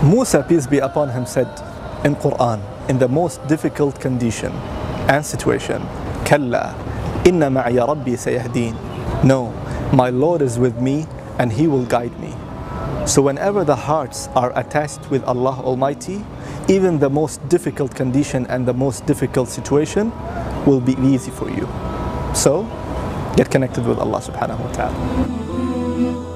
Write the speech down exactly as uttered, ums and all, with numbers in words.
Musa, peace be upon him, said in Quran, in the most difficult condition and situation, Kalla, inna ma'iya rabbi sayahdeen. No, my Lord is with me and He will guide me. So whenever the hearts are attached with Allah Almighty, even the most difficult condition and the most difficult situation will be easy for you. So, get connected with Allah subhanahu wa ta'ala.